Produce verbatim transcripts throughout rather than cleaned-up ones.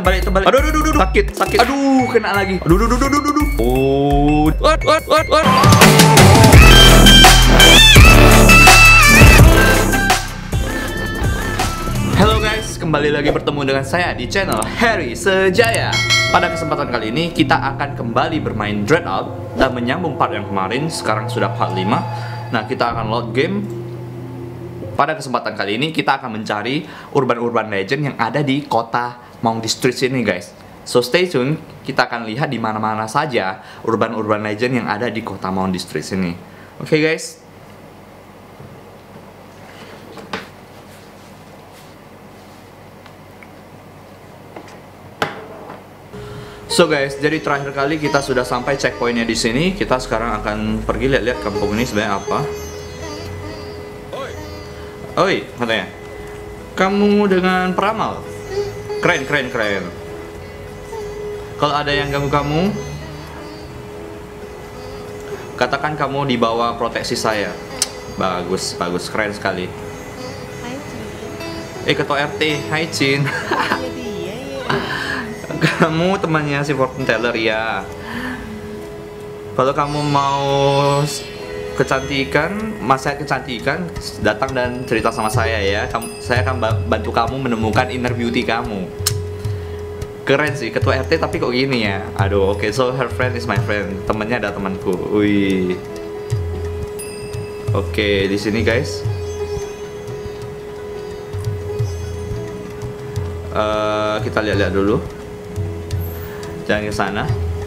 terbalik, terbalik. Aduh, aduh, aduh, aduh. Sakit, sakit. Aduh, kena lagi. Aduh, aduh, aduh, aduh, aduh. Oh, what, what, what, what? Halo guys, kembali lagi bertemu dengan saya di channel Harry Sejaya. Pada kesempatan kali ini kita akan kembali bermain Dreadout dan menyambung part yang kemarin. Sekarang sudah part lima. Nah, kita akan load game. Pada kesempatan kali ini kita akan mencari urban-urban legend yang ada di kota Mount District ini, guys. So stay tune, kita akan lihat di mana-mana saja urban-urban legend yang ada di kota Mount District ini. Oke, okay, guys. So guys, jadi terakhir kali kita sudah sampai checkpointnya di sini. Kita sekarang akan pergi lihat-lihat kampung ini sebenarnya apa. Oi, katanya. Kamu dengan peramal. Keren, keren, keren. Kalau ada yang ganggu kamu, katakan kamu di bawah proteksi saya. Bagus, bagus, keren sekali. Hai Cin. Eh, ketua R T, hai Cin. Kamu temannya si fortune teller ya. Kalau kamu mau kecantikan, masa kecantikan, datang dan cerita sama saya ya. Kamu, saya akan bantu kamu menemukan inner beauty kamu. Keren sih, ketua R T tapi kok gini ya. Aduh, oke, okay, so her friend is my friend. Temennya ada temanku. Wih. Oke, okay, di sini guys. Uh, kita lihat-lihat dulu. Jangan ke sana.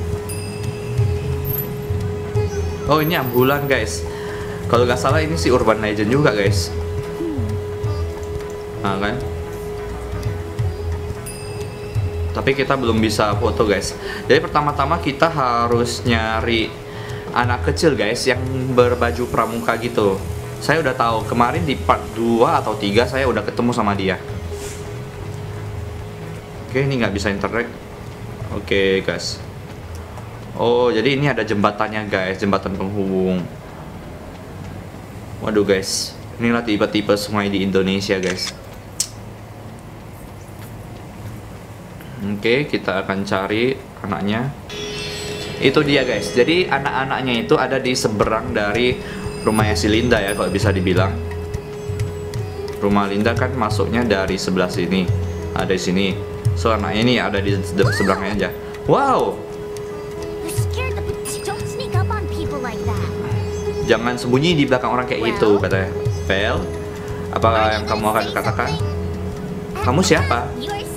Oh, ini ambulan guys. Kalau nggak salah ini si urban legend juga guys. Nah kan. Tapi kita belum bisa foto guys. Jadi pertama-tama kita harus nyari anak kecil guys yang berbaju pramuka gitu. Saya udah tahu kemarin di part dua atau tiga saya udah ketemu sama dia. Oke, ini nggak bisa interact. Oke guys. Oh, jadi ini ada jembatannya guys, jembatan penghubung. Waduh guys, inilah tipe-tipe sungai di Indonesia guys. Oke, kita akan cari anaknya. Itu dia guys. Jadi anak-anaknya itu ada di seberang dari rumahnya si Linda ya, kalau bisa dibilang. Rumah Linda kan masuknya dari sebelah sini. Ada di sini. So anaknya ini ada di seberangnya aja. Wow. Jangan sembunyi di belakang orang kayak gitu, katanya. Vel, apa yang kamu akan katakan? Kamu siapa?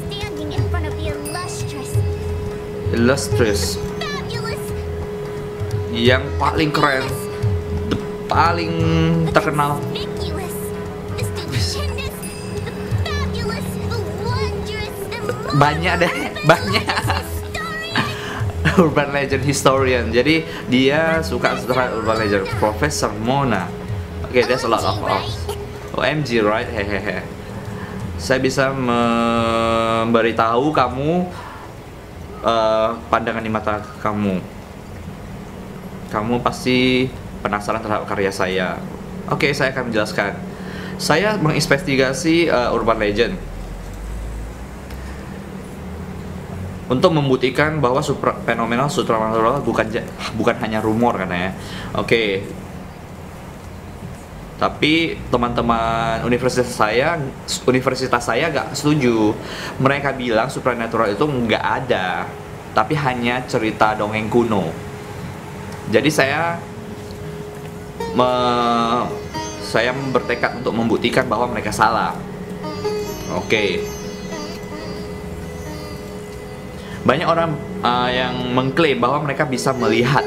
Illustrious. Yang paling keren, the paling terkenal. Banyak deh, banyak. Urban legend historian. Jadi dia suka setelah urban legend. Profesor Mona. Oke, okay, there's a lot of O M G, right? Hehehe. Saya bisa memberitahu kamu uh, pandangan di mata kamu. Kamu pasti penasaran terhadap karya saya. Oke, okay, saya akan menjelaskan. Saya menginvestigasi uh, urban legend untuk membuktikan bahwa supra, fenomena supranatural bukan bukan hanya rumor katanya. Oke. Okay. Tapi teman-teman universitas saya, universitas saya nggak setuju. Mereka bilang supranatural itu nggak ada, tapi hanya cerita dongeng kuno. Jadi saya me, saya bertekad untuk membuktikan bahwa mereka salah. Oke. Okay. Banyak orang uh, yang mengklaim bahwa mereka bisa melihat.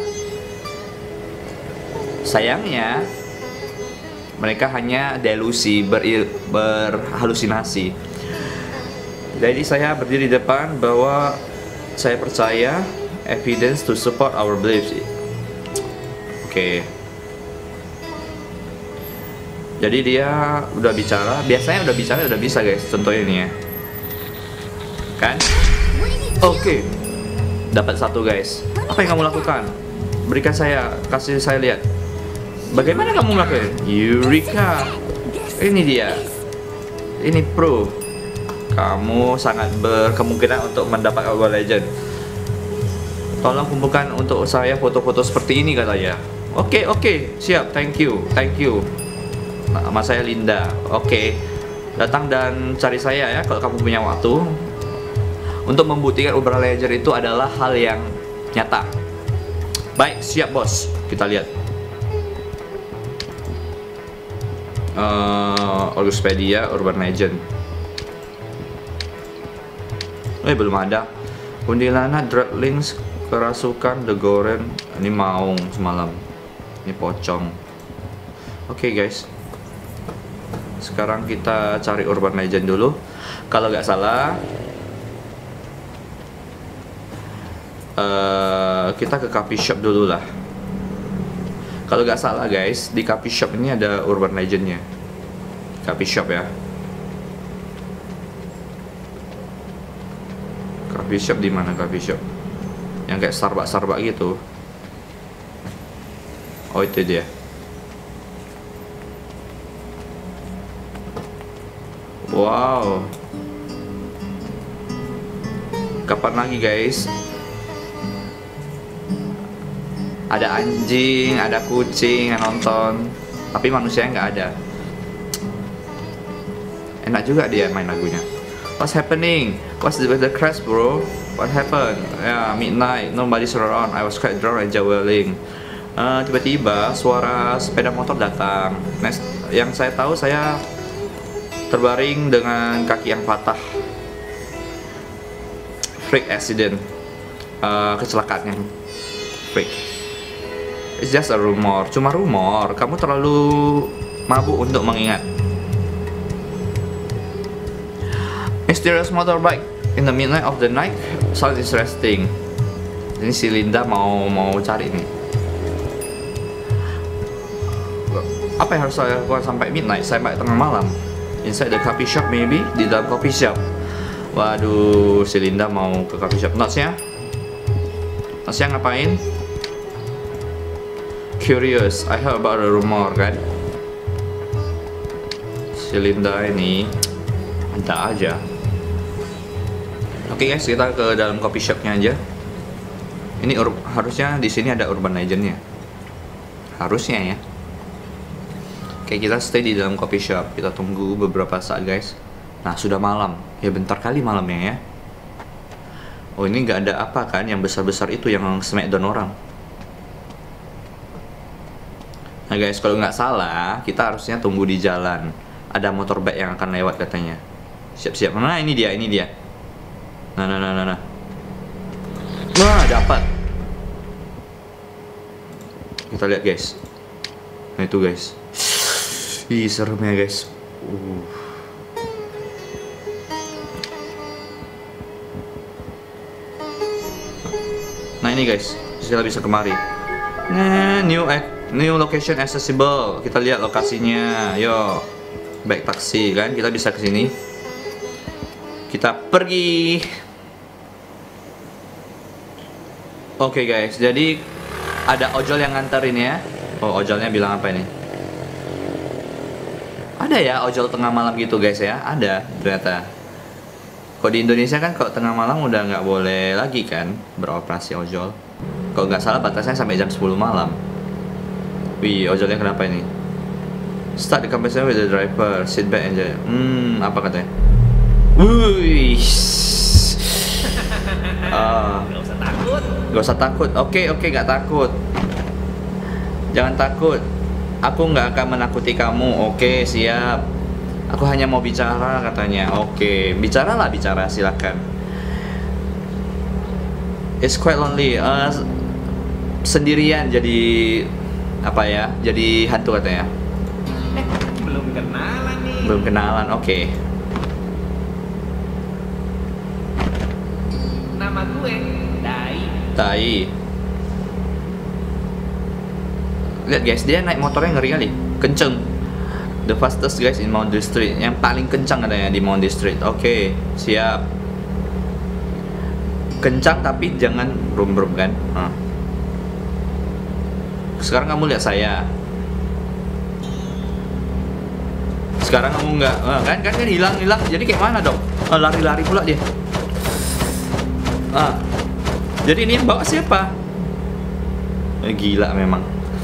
Sayangnya, mereka hanya delusi, ber berhalusinasi. Jadi saya berdiri di depan bahwa saya percaya evidence to support our beliefs. Oke. Okay. Jadi dia udah bicara. Biasanya udah bicara udah bisa guys. Contohnya ini ya. Kan? Oke, okay. Dapat satu guys. Apa yang kamu lakukan? Berikan saya, kasih saya lihat. Bagaimana kamu melakukan? Eureka. Ini dia. Ini pro. Kamu sangat berkemungkinan untuk mendapat Urban Legend. Tolong kumpulkan untuk saya foto-foto seperti ini katanya. Oke, okay, oke, okay. Siap, thank you, thank you. Nama saya Linda. Oke, okay. Datang dan cari saya ya kalau kamu punya waktu. Untuk membuktikan Urban Legend itu adalah hal yang nyata. Baik, siap bos. Kita lihat. Uh, Orguspedia Urban Legend. Eh, belum ada. Kuntilanak, Dreadlings, kerasukan, The Goren. Ini maung semalam. Ini pocong. Oke, okay, guys. Sekarang kita cari Urban Legend dulu. Kalau nggak salah, uh, kita ke coffee shop dulu lah. Kalau nggak salah, guys, di coffee shop ini ada Urban Legendnya. Coffee shop ya. Coffee shop di mana coffee shop? Yang kayak Starbucks Starbucks gitu. Oh, itu dia. Wow. Kapan lagi, guys? Ada anjing, ada kucing yang nonton, tapi manusia nggak ada. Enak juga dia main lagunya. What's happening? What's the weather crash, bro? What happened? Ya, yeah, midnight, nobody's around. I was quite drunk and jawling. Uh, tiba-tiba suara sepeda motor datang. Next, yang saya tahu saya terbaring dengan kaki yang patah. Freak accident. Uh, kecelakaan yang freak. It's just a rumor. Cuma rumor. Kamu terlalu mabuk untuk mengingat. Mysterious motorbike in the midnight of the night. Sounds interesting. Ini si Linda mau mau cari nih. Apa yang harus saya lakukan sampai midnight? Sampai tengah malam. Inside the coffee shop maybe. Di dalam coffee shop. Waduh, si Linda mau ke coffee shop. Notes-nya? Notes-nya ngapain? Curious. I heard about the rumor, kan? Si Linda ini ada aja. Oke, okay guys, kita ke dalam coffee shopnya aja. Ini harusnya di sini ada Urban Legendnya. Harusnya ya. Oke, okay, kita stay di dalam coffee shop. Kita tunggu beberapa saat, guys. Nah, sudah malam. Ya bentar kali malamnya ya. Oh, ini nggak ada apa kan? Yang besar-besar itu yang smackdown orang. Nah guys, kalau nggak salah, kita harusnya tunggu di jalan. Ada motorbike yang akan lewat katanya. Siap-siap. Nah, ini dia, ini dia. Nah, nah, nah, nah, nah. Wah, dapat. Kita lihat, guys. Nah, itu, guys. Ih, serem ya, guys. Uh. Nah, ini, guys. Kita bisa kemari. Nah, new new location accessible. Kita lihat lokasinya. Yo. Baik taksi kan, kita bisa ke sini. Kita pergi. Oke, okay, guys. Jadi ada ojol yang nganterin ya. Oh, ojolnya bilang apa ini? Ada ya ojol tengah malam gitu, guys ya. Ada ternyata. Kalau di Indonesia kan kalau tengah malam udah nggak boleh lagi kan beroperasi ojol. Kalau nggak salah batasnya sampai jam sepuluh malam. Wih, ojolnya kenapa ini? Start the conversation with the driver. Sit back and enjoy. Hmm, apa katanya? Wih. Ah. Gak usah takut. Gak usah takut. Oke, oke, gak takut. Jangan takut. Aku nggak akan menakuti kamu. Oke, siap. Aku hanya mau bicara katanya. Oke, bicaralah, bicara, silakan. It's quite lonely. Uh, sendirian jadi apa ya? Jadi hantu katanya. Eh, belum kenalan nih. Belum kenalan. Oke. Okay. Nama gue Dai. Dai. Lihat guys, dia naik motornya ngeri kali. Kenceng. The fastest guys in Moundry Street. Yang paling kencang katanya di Moundry Street. Oke, okay, siap. Kencang tapi jangan brum-brum kan. Huh. Sekarang kamu lihat saya. Sekarang kamu nggak, ah, kan kan kan hilang hilang. Jadi kayak mana dong? Ah, lari-lari pula dia. Ah, jadi ini yang bawa siapa? Eh, gila memang.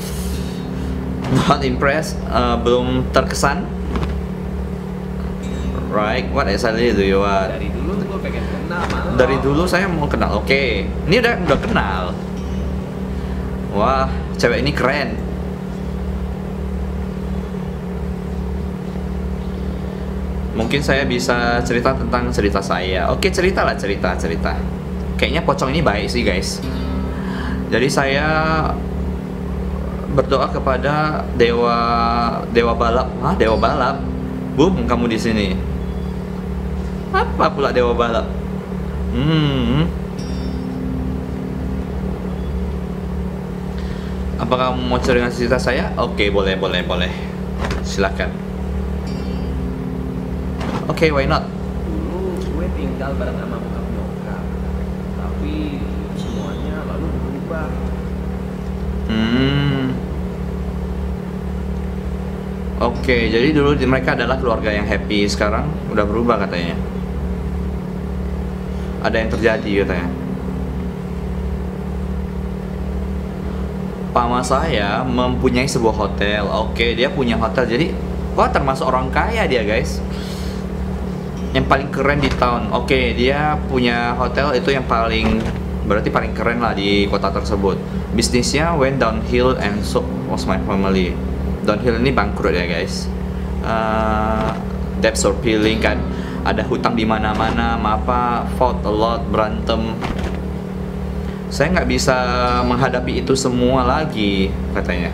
Not impressed, uh, belum terkesan. Right, what exactly do you want? Dari dulu gue pengen kenal sama lo. Dari dulu saya mau kenal. Oke, ini udah udah kenal. Wah, cewek ini keren. Mungkin saya bisa cerita tentang cerita saya. Oke, ceritalah cerita cerita. Kayaknya pocong ini baik sih guys. Jadi saya berdoa kepada dewa dewa balap. Hah, dewa balap? Boom, kamu di sini. Apa pula dewa balap? Hmm. Apakah kamu mau cerita cerita saya? Oke, boleh boleh boleh. Silakan. Oke, why not? Dulu gue tinggal bareng sama bokap nyokap, tapi semuanya lalu berubah. Hmm. Oke, jadi dulu di- mereka adalah keluarga yang happy, sekarang udah berubah katanya. Ada yang terjadi katanya. Pama saya mempunyai sebuah hotel. Oke, dia punya hotel. Jadi, wah termasuk orang kaya dia, guys. Yang paling keren di town. Oke, dia punya hotel itu yang paling berarti paling keren lah di kota tersebut. Bisnisnya went downhill and so was my family. Downhill ini bangkrut ya, guys. Uh, debt surpilling kan. Ada hutang di mana-mana, apa, fought a lot, berantem. Saya nggak bisa menghadapi itu semua lagi, katanya.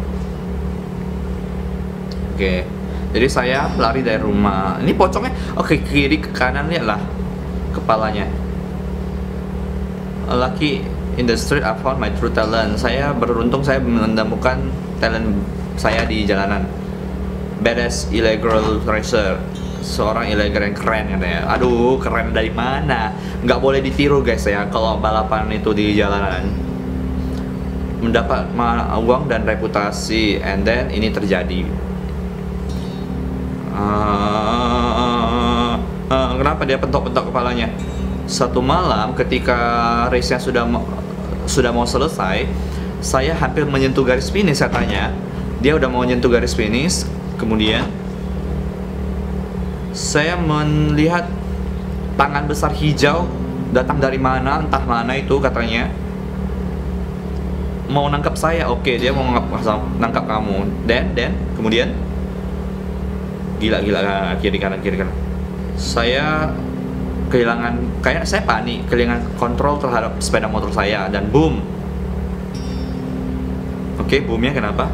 Oke, jadi saya lari dari rumah. Ini pocongnya, oke, kiri ke kanan, lihatlah kepalanya. Lucky in the street I found my true talent. Saya beruntung saya menemukan talent saya di jalanan. Badass illegal racer. Seorang illegal yang keren katanya. Aduh, keren dari mana? Nggak boleh ditiru guys ya kalau balapan itu di jalanan. Mendapat uang dan reputasi, and then ini terjadi. Uh, uh, kenapa dia pentok-pentok kepalanya? Satu malam ketika race-nya sudah sudah mau selesai, saya hampir menyentuh garis finish katanya. Dia udah mau menyentuh garis finish, kemudian saya melihat tangan besar hijau datang dari mana, entah mana itu katanya. Mau nangkap saya, oke dia mau nangkap, nangkap kamu. Dan, dan, kemudian gila, gila, kiri kanan, kiri kanan. Saya kehilangan, kayak saya panik, kehilangan kontrol terhadap sepeda motor saya dan boom. Oke, boomnya kenapa?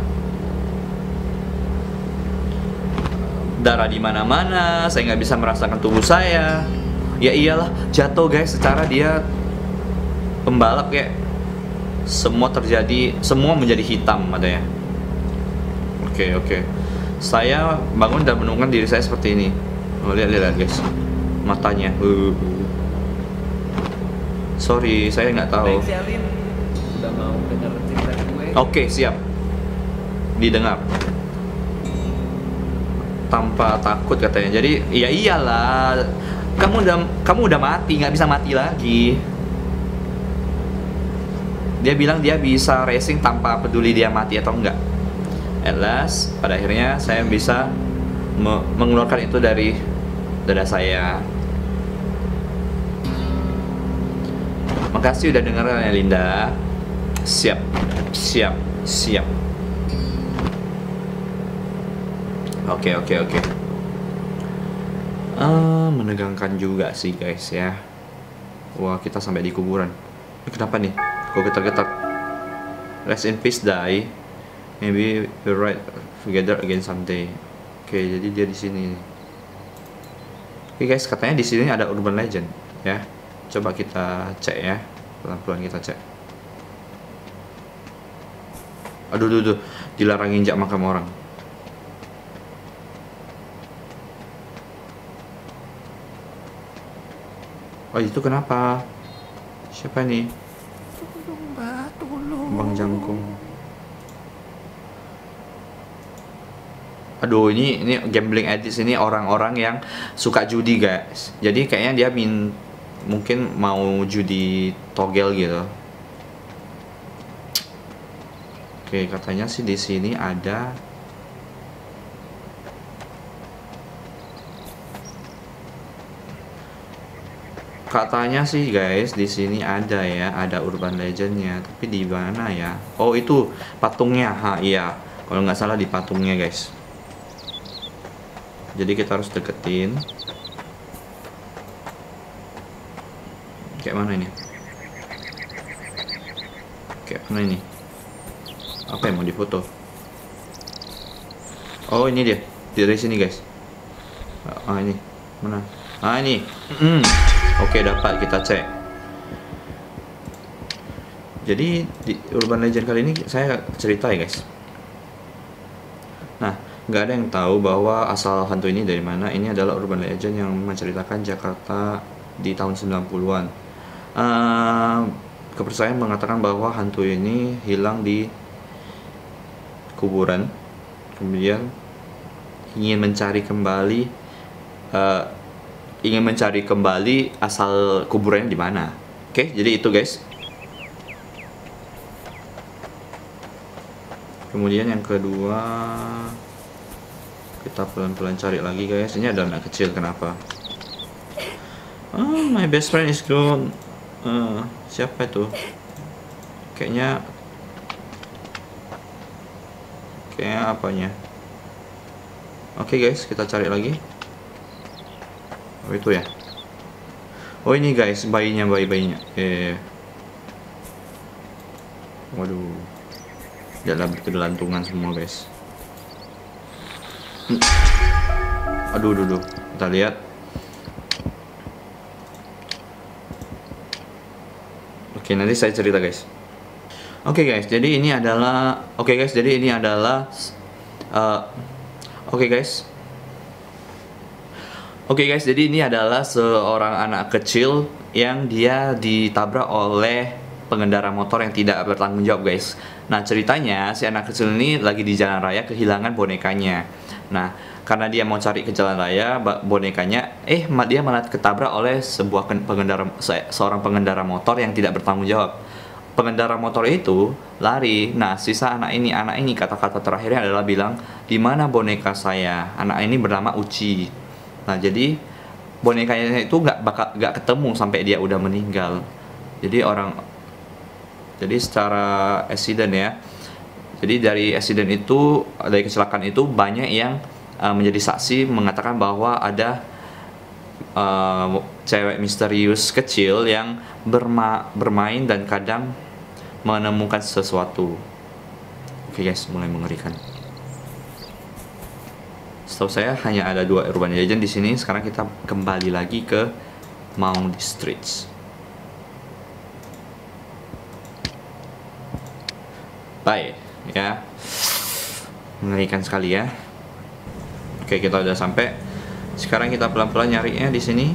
Darah di mana-mana, saya nggak bisa merasakan tubuh saya. Ya iyalah, jatuh guys. Secara dia pembalap kayak semua terjadi, semua menjadi hitam katanya. Oke oke. Saya bangun dan menemukan diri saya seperti ini. Oh, lihat lihat guys, matanya. Uh. Sorry, saya nggak tahu. Thanks ya, Lin. Udah mau denger cerita gue. Oke, siap. Didengar. Tanpa takut katanya. Jadi ya iyalah, kamu udah kamu udah mati, nggak bisa mati lagi. Dia bilang dia bisa racing tanpa peduli dia mati atau enggak. At last, pada akhirnya saya bisa me mengeluarkan itu dari dada saya. Makasih udah denger ya Linda. Siap, siap, siap. Oke oke oke. Ah, menegangkan juga sih guys ya. Wah, kita sampai di kuburan. Ini kenapa nih? Kok getar-getar? Rest in peace, die. Maybe we'll ride together again someday. Oke, jadi dia di sini. Oke guys, katanya di sini ada urban legend ya. Coba kita cek ya. Pelan-pelan kita cek. Aduh, aduh, aduh. Dilarang injak makam orang. Oh itu kenapa? Siapa nih? Tolong, Mbak, tolong. Bang Jangkung. Aduh, ini ini gambling addicts ini orang-orang yang suka judi guys. Jadi kayaknya dia min mungkin mau judi togel gitu. Oke, katanya sih di sini ada katanya sih guys di sini ada ya, ada urban legendnya, tapi di mana ya? Oh itu patungnya, ha iya, kalau nggak salah di patungnya guys. Jadi kita harus deketin. Kayak mana ini? Kayak mana ini? Apa yang mau difoto? Oh ini dia, dari sini guys. Ah ini mana? Ah ini. Mm. Oke, dapat, kita cek. Jadi di Urban Legend kali ini saya cerita ya guys. Nah, nggak ada yang tahu bahwa asal hantu ini dari mana. Ini adalah Urban Legend yang menceritakan Jakarta di tahun sembilan puluhan. Uh, kepercayaan mengatakan bahwa hantu ini hilang di kuburan, kemudian ingin mencari kembali uh, ingin mencari kembali asal kuburannya di mana. Oke, jadi itu guys. Kemudian yang kedua, kita pelan-pelan cari lagi guys. Ini ada anak kecil, kenapa? Oh, my best friend is gone. Uh, siapa itu? Kayaknya Kayaknya apanya? Oke guys, kita cari lagi. Oh itu ya. Oh ini guys, bayinya, bayi-bayinya. Eh. Waduh. Dalam kedelantungan semua guys. Hmm. Aduh, aduh, aduh. Kita lihat. Oke, nanti saya cerita guys. Oke guys, jadi ini adalah Oke guys, jadi ini adalah uh, Oke guys. Oke guys, jadi ini adalah seorang anak kecil yang dia ditabrak oleh pengendara motor yang tidak bertanggung jawab guys. Nah ceritanya si anak kecil ini lagi di jalan raya kehilangan bonekanya. Nah karena dia mau cari ke jalan raya bonekanya, eh dia malah ketabrak oleh sebuah pengendara se seorang pengendara motor yang tidak bertanggung jawab. Pengendara motor itu lari. Nah sisa anak ini anak ini kata-kata terakhirnya adalah bilang, "Di mana boneka saya?" Anak ini bernama Uci. Nah jadi bonekanya itu nggak bakal nggak ketemu sampai dia udah meninggal. Jadi orang jadi secara accident ya. Jadi dari accident itu, dari kecelakaan itu banyak yang uh, menjadi saksi mengatakan bahwa ada uh, cewek misterius kecil yang berma bermain dan kadang menemukan sesuatu. Oke guys, mulai mengerikan. Setahu saya hanya ada dua urban legend di sini. Sekarang kita kembali lagi ke Maung Districts. Baik, ya. Mengerikan sekali ya. Oke, kita udah sampai. Sekarang kita pelan-pelan nyarinya di sini.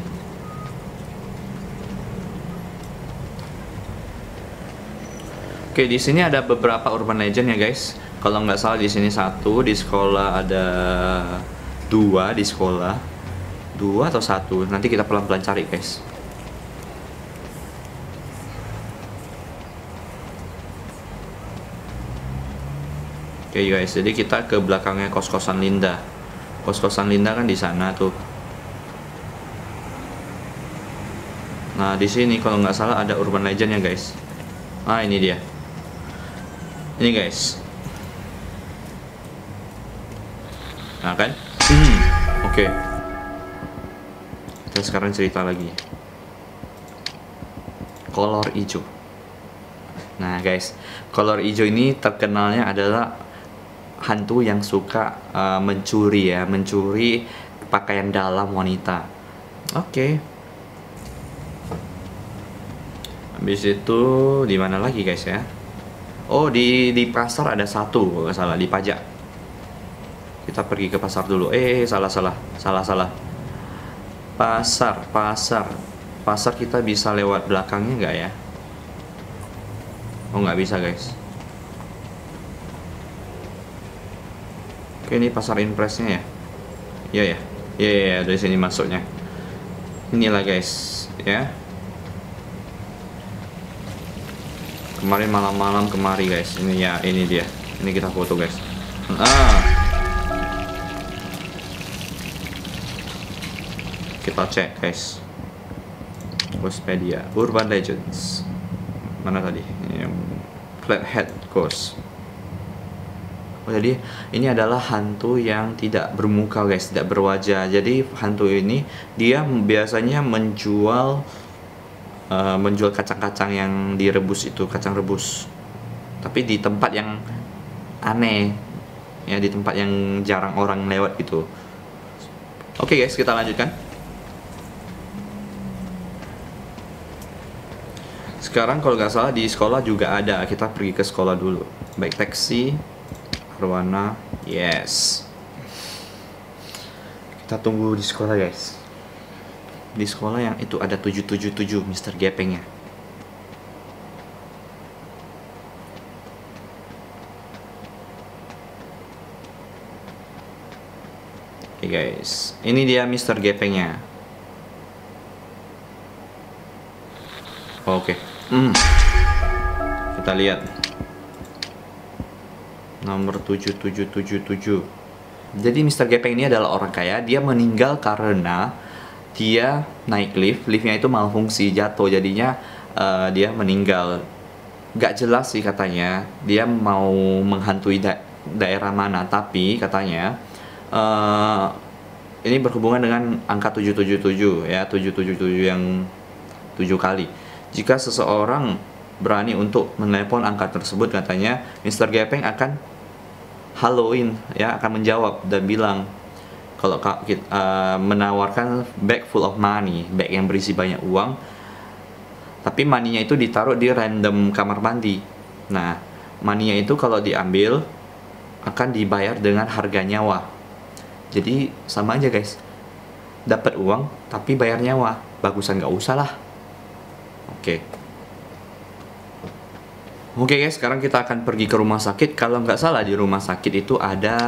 Oke, di sini ada beberapa urban legend ya guys. Kalau nggak salah di sini satu, di sekolah ada dua di sekolah, dua atau satu. Nanti kita pelan-pelan cari guys. Oke guys, jadi kita ke belakangnya kos-kosan Linda. Kos-kosan Linda kan di sana tuh. Nah di sini kalau nggak salah ada urban legend ya guys. Ah ini dia. Ini guys. Nah kan? Hmm, oke. Okay. Kita sekarang cerita lagi. Kolor hijau. Nah guys, kolor hijau ini terkenalnya adalah hantu yang suka uh, mencuri ya, mencuri pakaian dalam wanita. Oke. Okay. Habis itu di mana lagi guys ya? Oh di di pasar ada satu, kalau nggak salah, di pajak. Kita pergi ke pasar dulu. Eh, salah, salah, salah, salah. Pasar, pasar, pasar kita bisa lewat belakangnya nggak ya? Oh, nggak bisa, guys. Oke, ini pasar impresnya ya. Iya ya. Iya ya, ya, dari sini masuknya. Inilah guys, ya. Kemarin malam-malam kemari guys. Ini ya, ini dia. Ini kita foto guys. Ah. Kita cek guys. Ghostpedia, Urban Legends. Mana tadi? Ini Flathead Ghost. Oh, jadi ini adalah hantu yang tidak bermuka guys, tidak berwajah. Jadi hantu ini dia biasanya menjual uh, menjual kacang-kacang yang direbus itu, kacang rebus. Tapi di tempat yang aneh, ya di tempat yang jarang orang lewat gitu. Oke guys, kita lanjutkan. Sekarang kalau nggak salah di sekolah juga ada. Kita pergi ke sekolah dulu. Baik taksi. Berwarna yes. Kita tunggu di sekolah guys. Di sekolah yang itu ada tujuh tujuh tujuh Mister Gepengnya. Oke guys, ini dia Mister Gepengnya. Oke, hmm. Kita lihat nomor tujuh tujuh tujuh tujuh. Jadi Mister Gepeng ini adalah orang kaya. Dia meninggal karena dia naik lift, liftnya itu malfungsi, jatuh, jadinya uh, dia meninggal. Gak jelas sih katanya dia mau menghantui da daerah mana, tapi katanya uh, ini berhubungan dengan angka tujuh tujuh tujuh ya, tujuh tujuh tujuh yang tujuh kali. Jika seseorang berani untuk menelepon angka tersebut, katanya Mister Gepeng akan Halloween ya, akan menjawab dan bilang kalau uh, menawarkan bag full of money, bag yang berisi banyak uang, tapi maninya itu ditaruh di random kamar mandi. Nah, maninya itu kalau diambil akan dibayar dengan harga nyawa. Jadi sama aja guys, dapat uang tapi bayar nyawa, bagusan nggak usah lah. Oke. Oke guys, sekarang kita akan pergi ke rumah sakit. Kalau nggak salah di rumah sakit itu ada,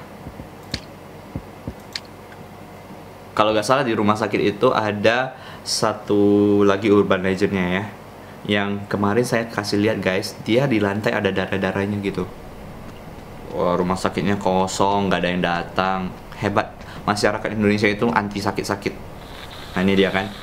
kalau nggak salah di rumah sakit itu ada satu lagi urban legendnya ya, yang kemarin saya kasih lihat guys. Dia di lantai ada darah-darahnya gitu. Wah, rumah sakitnya kosong, nggak ada yang datang. Hebat, masyarakat Indonesia itu anti sakit-sakit. Nah ini dia kan.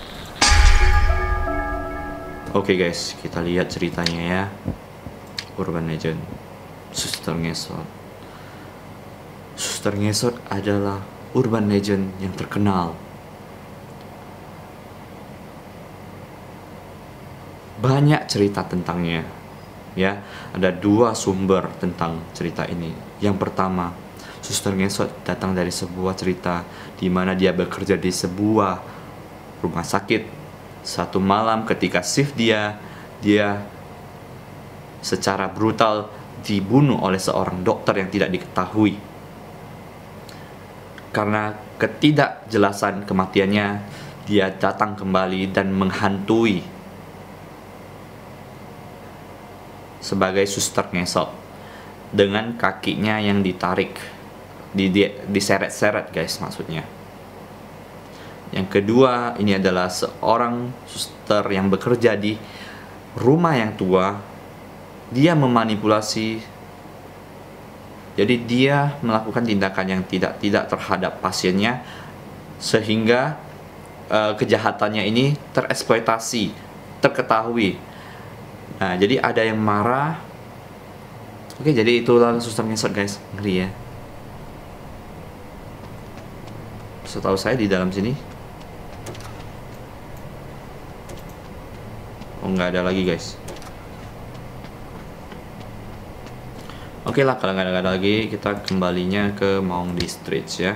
Oke guys, kita lihat ceritanya ya. Urban Legend, Suster Ngesot. Suster Ngesot adalah urban legend yang terkenal. Banyak cerita tentangnya. Ya, ada dua sumber tentang cerita ini. Yang pertama, Suster Ngesot datang dari sebuah cerita di mana dia bekerja di sebuah rumah sakit. Satu malam ketika shift dia, dia secara brutal dibunuh oleh seorang dokter yang tidak diketahui. Karena ketidakjelasan kematiannya, dia datang kembali dan menghantui sebagai Suster Ngesot dengan kakinya yang ditarik, diseret-seret guys maksudnya. Yang kedua, ini adalah seorang suster yang bekerja di rumah yang tua. Dia memanipulasi, jadi dia melakukan tindakan yang tidak-tidak terhadap pasiennya, sehingga uh, kejahatannya ini tereksploitasi, terketahui. Nah, jadi ada yang marah. Oke, jadi itulah Suster Ngesot guys, ngeri ya. Setahu saya di dalam sini, oh nggak ada lagi guys. Oke lah, kalau nggak ada lagi, kita kembalinya ke Maung District ya.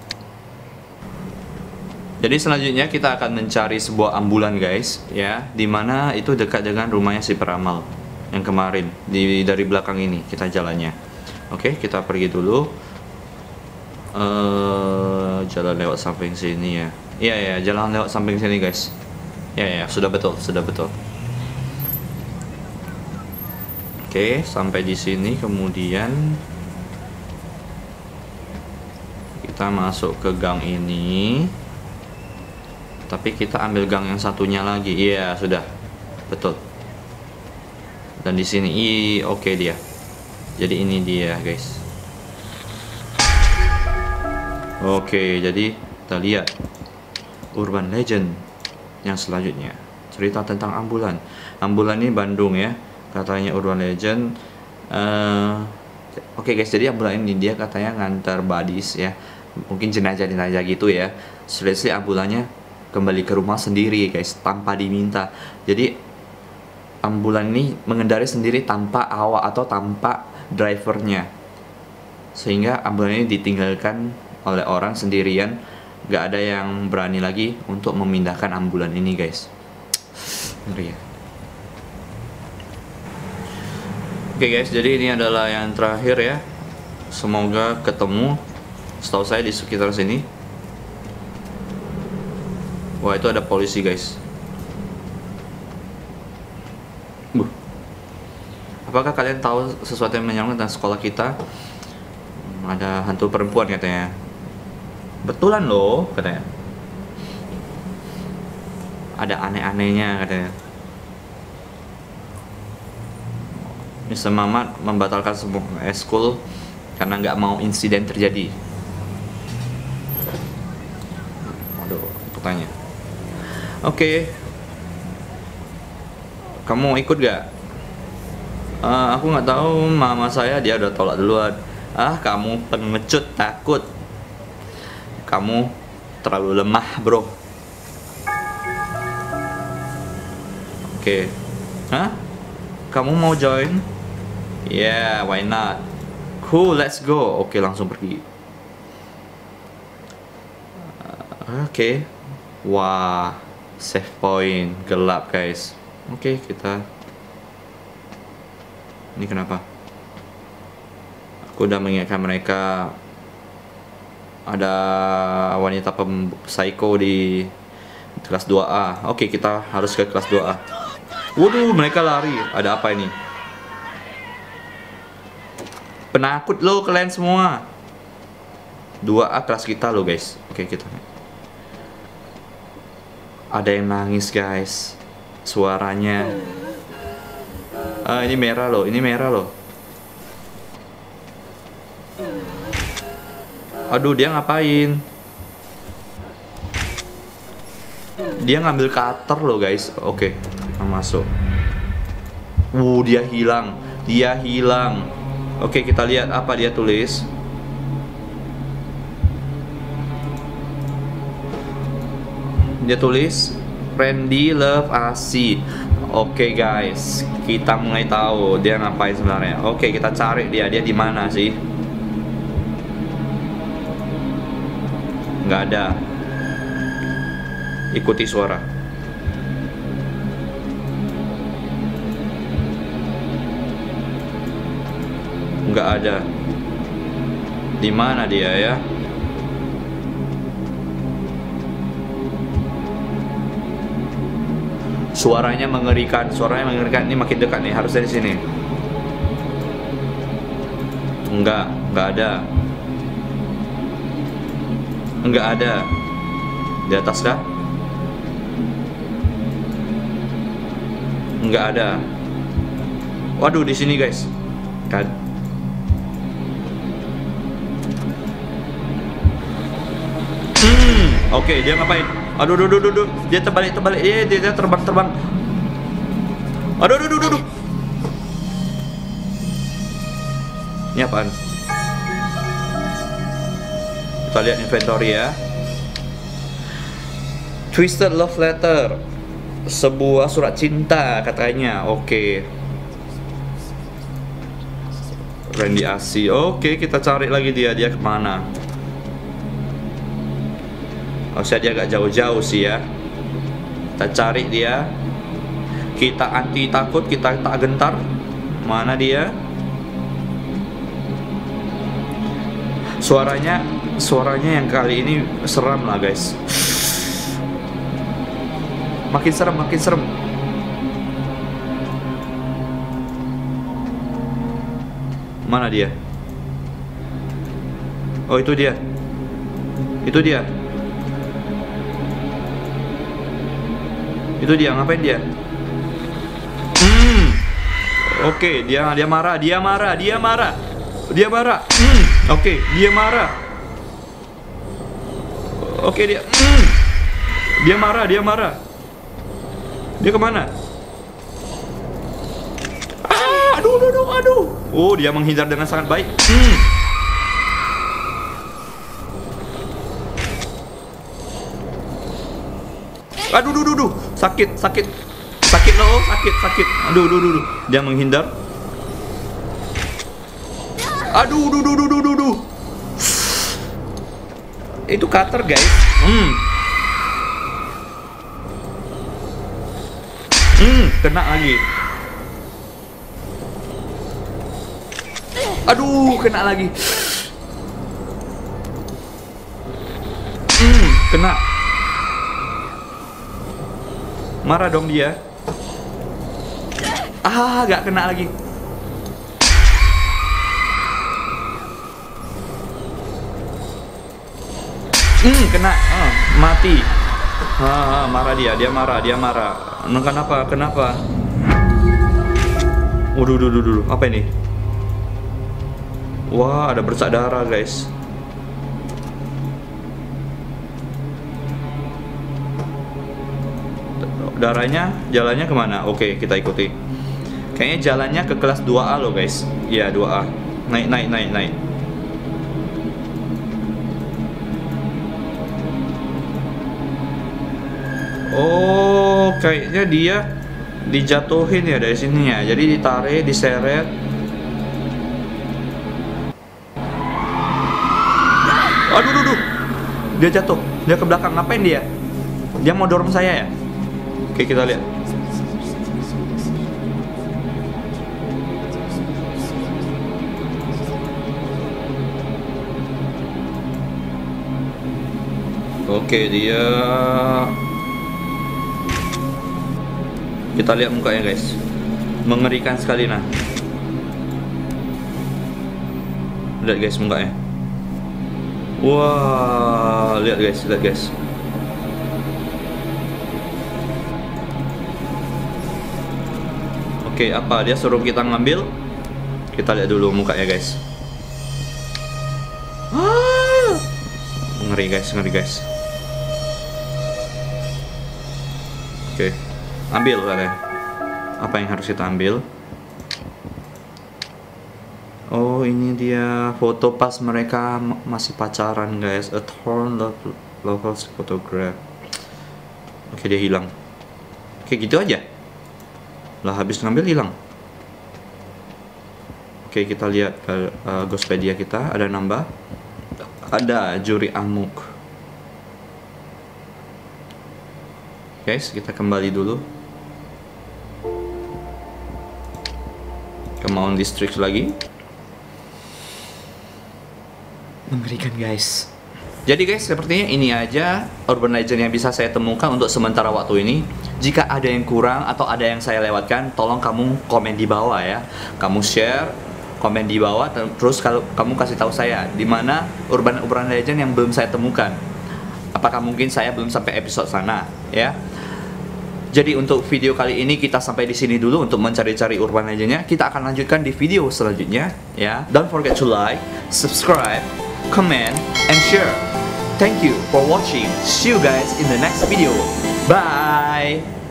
Jadi selanjutnya kita akan mencari sebuah ambulan guys, ya, dimana itu dekat dengan rumahnya si peramal yang kemarin. Di dari belakang ini kita jalannya. Oke, kita pergi dulu. Uh, jalan lewat samping sini ya. Iya ya, jalan lewat samping sini guys. Ya ya, sudah betul, sudah betul. Oke, sampai di sini kemudian Kita masuk ke gang ini. Tapi kita ambil gang yang satunya lagi. Iya, sudah. Betul. Dan di sini, i oke okay dia. Jadi ini dia, guys. Oke, okay, jadi kita lihat urban legend yang selanjutnya. Cerita tentang ambulan. Ambulan ini Bandung ya. Katanya urban legend. Uh, Oke okay guys, jadi ambulan ini dia katanya ngantar badis ya. Mungkin jenazah-jenazah gitu ya. Selesai ambulannya kembali ke rumah sendiri guys, tanpa diminta. Jadi ambulan ini mengendarai sendiri tanpa awak atau tanpa drivernya, sehingga ambulan ini ditinggalkan oleh orang sendirian. Gak ada yang berani lagi untuk memindahkan ambulan ini guys. Ngeri ya. Oke guys, jadi ini adalah yang terakhir ya. Semoga ketemu. Setahu saya di sekitar sini. Wah, itu ada polisi guys. Buh. Apakah kalian tahu sesuatu yang menyangkut tentang sekolah kita? Ada hantu perempuan katanya. Betulan loh katanya. Ada aneh-anehnya katanya. mister Mamat membatalkan semua eskul karena nggak mau insiden terjadi. Aduh, aku tanya. Oke, okay. Kamu ikut gak? Uh, aku nggak tahu, mama saya dia udah tolak duluan. Ah, kamu pengecut, takut. Kamu terlalu lemah, bro. Oke, okay. Hah? Kamu mau join? Yeah, why not? Cool, let's go. Oke, okay, langsung pergi. Uh, Oke, okay. Wah. Save point gelap guys. Oke, okay, kita ini kenapa aku udah mengingatkan mereka ada wanita pem psycho di kelas dua A. Oke, okay, kita harus ke kelas dua A. Waduh, mereka lari. Ada apa ini? Penakut lo kalian semua. dua A kelas kita lo guys. Oke, okay, kita ada yang nangis guys, suaranya. Ah, ini merah loh, ini merah loh. Aduh, dia ngapain? Dia ngambil cutter loh guys. Oke, kita masuk. Wuh, dia hilang, dia hilang. Oke, kita lihat apa dia tulis. Dia tulis Randy love Asi. Oke okay, guys, kita mulai tahu dia ngapain sebenarnya. Oke, okay, kita cari dia, dia di mana sih? Nggak ada. Ikuti suara. Nggak ada. Di mana dia ya? Suaranya mengerikan, suaranya mengerikan. Ini makin dekat nih, harusnya di sini. Enggak, enggak ada. Enggak ada. Di atas kah? Enggak ada. Waduh, di sini guys. Kan. Hmm, oke, okay, dia ngapain? Aduh, aduh, aduh, aduh, dia terbalik, terbalik, eh, dia, dia terbang, terbang. Aduh, aduh, aduh, aduh. Ini apaan? Kita lihat inventory ya. Twisted Love Letter, sebuah surat cinta katanya. Oke. Okay. Randy Asi. Oke, okay, kita cari lagi dia, dia kemana? Harusnya dia agak jauh-jauh sih ya. Kita cari dia. Kita anti takut, kita tak gentar. Mana dia? Suaranya, suaranya yang kali ini seram lah guys. Makin serem, makin serem. Mana dia? Oh, itu dia. Itu dia. Itu dia, ngapain dia? Hmm. Oke, dia dia marah, dia marah, dia marah. Dia marah. Hmm. Oke, dia marah. Oke, dia. Hmm. Dia marah, dia marah. Dia kemana? Ah, aduh, aduh, aduh, aduh. Oh, dia menghindar dengan sangat baik. Hmm. Aduh, aduh, aduh, aduh. Sakit, sakit. Sakit loh, sakit, sakit. Aduh, aduh, aduh, aduh. Dia menghindar. Aduh, aduh, aduh, aduh, aduh, aduh. Itu cutter, guys. Hmm. Hmm, kena lagi. Aduh, kena lagi. Hmm, kena. Marah dong dia. Ah, gak kena lagi. Hmm, kena. Ah, mati. Ah, marah dia, dia marah, dia marah. Kenapa? Kenapa? Waduh, waduh, waduh, waduh. Apa ini? Wah, ada bercak darah, guys. Darahnya, jalannya kemana? Oke, kita ikuti. Kayaknya jalannya ke kelas dua A loh, guys. Iya, dua A. Naik, naik, naik, naik. Oh, kayaknya dia dijatuhin ya dari sini ya. Jadi ditarik, diseret. Aduh, aduh, aduh. Dia jatuh. Dia ke belakang. Ngapain dia? Dia mau dorong saya ya? Oke, kita lihat. Oke, dia. Kita lihat mukanya, guys. Mengerikan sekali, nah. Lihat, guys, mukanya. Wah, lihat, guys, lihat, guys. Oke, apa dia suruh kita ngambil? Kita lihat dulu mukanya, guys. Ah! Ngeri, guys, ngeri, guys. Oke, ambil katanya. Apa yang harus kita ambil? Oh, ini dia foto pas mereka masih pacaran, guys. A torn love lovers photograph. Oke, dia hilang. Oke, gitu aja. Lah, habis ngambil hilang. Oke, kita lihat ke uh, Ghostpedia kita. Ada nambah. Ada juri amuk. Guys, kita kembali dulu ke Mount District lagi. Mengerikan, guys. Jadi guys, sepertinya ini aja urban legend yang bisa saya temukan untuk sementara waktu ini. Jika ada yang kurang atau ada yang saya lewatkan, tolong kamu komen di bawah ya. Kamu share, komen di bawah, terus kalau kamu kasih tahu saya di mana urban urban legend yang belum saya temukan. Apakah mungkin saya belum sampai episode sana, ya? Jadi untuk video kali ini kita sampai di sini dulu untuk mencari-cari urban legendnya. Kita akan lanjutkan di video selanjutnya, ya. Don't forget to like, subscribe, comment, and share. Thank you for watching. See you guys in the next video. Bye.